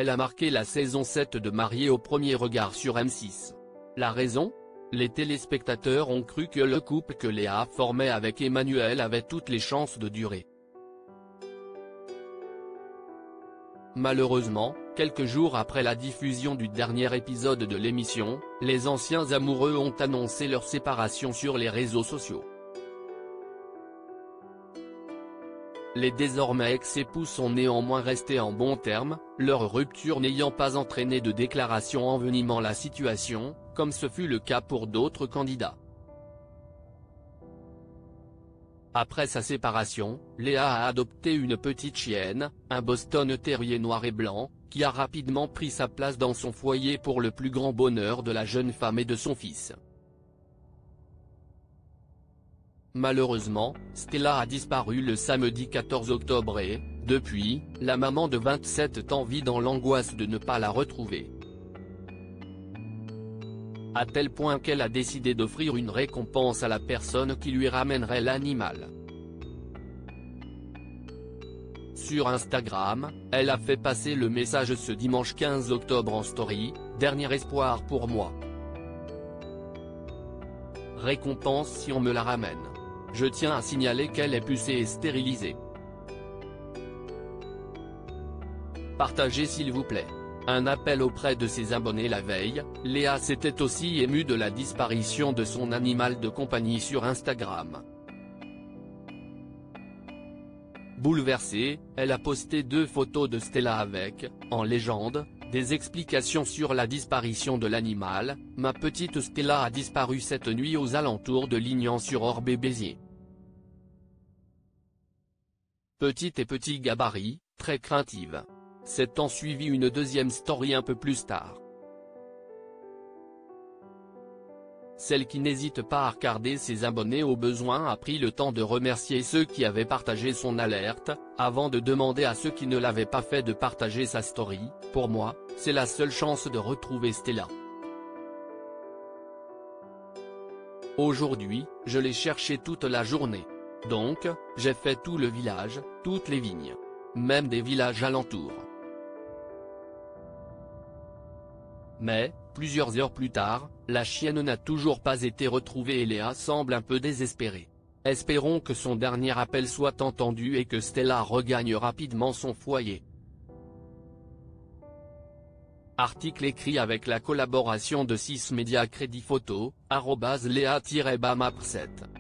Elle a marqué la saison 7 de Mariés au premier regard sur M6. La raison ? Les téléspectateurs ont cru que le couple que Léa formait avec Emmanuel avait toutes les chances de durer. Malheureusement, quelques jours après la diffusion du dernier épisode de l'émission, les anciens amoureux ont annoncé leur séparation sur les réseaux sociaux. Les désormais ex-époux sont néanmoins restés en bons termes, leur rupture n'ayant pas entraîné de déclaration envenimant la situation, comme ce fut le cas pour d'autres candidats. Après sa séparation, Léa a adopté une petite chienne, un Boston Terrier noir et blanc, qui a rapidement pris sa place dans son foyer pour le plus grand bonheur de la jeune femme et de son fils. Malheureusement, Stella a disparu le samedi 14 octobre et, depuis, la maman de 27 ans vit dans l'angoisse de ne pas la retrouver. À tel point qu'elle a décidé d'offrir une récompense à la personne qui lui ramènerait l'animal. Sur Instagram, elle a fait passer le message ce dimanche 15 octobre en story, « Dernier espoir pour moi. Récompense si on me la ramène. Je tiens à signaler qu'elle est pucée et stérilisée. Partagez s'il vous plaît. » Un appel auprès de ses abonnés la veille, Léa s'était aussi émue de la disparition de son animal de compagnie sur Instagram. Bouleversée, elle a posté 2 photos de Stella avec, en légende, des explications sur la disparition de l'animal. « Ma petite Stella a disparu cette nuit aux alentours de Lignan-sur-Orbe-Béziers. Petite et petit gabarit, très craintive. » S'est ensuivi une deuxième story un peu plus tard. Celle qui n'hésite pas à regarder ses abonnés au besoin a pris le temps de remercier ceux qui avaient partagé son alerte, avant de demander à ceux qui ne l'avaient pas fait de partager sa story. « Pour moi, c'est la seule chance de retrouver Stella. Aujourd'hui, je l'ai cherchée toute la journée. Donc, j'ai fait tout le village, toutes les vignes. Même des villages alentours. Mais, plusieurs heures plus tard, la chienne n'a toujours pas été retrouvée et Léa semble un peu désespérée. Espérons que son dernier appel soit entendu et que Stella regagne rapidement son foyer. Article écrit avec la collaboration de 6 médias Crédit Photo, @Léa-Bamap7.